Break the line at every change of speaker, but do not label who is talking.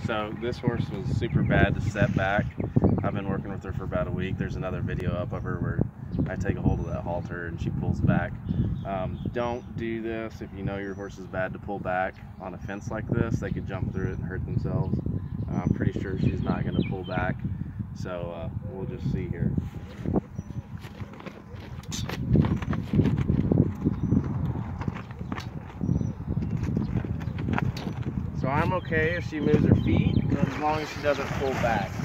So this horse was super bad to set back. I've been working with her for about a week. There's another video up of her where I take a hold of that halter and she pulls back. Don't do this if you know your horse is bad to pull back on a fence like this. They could jump through it and hurt themselves. I'm pretty sure she's not going to pull back, so we'll just see here. So I'm okay if she moves her feet, as long as she doesn't pull back.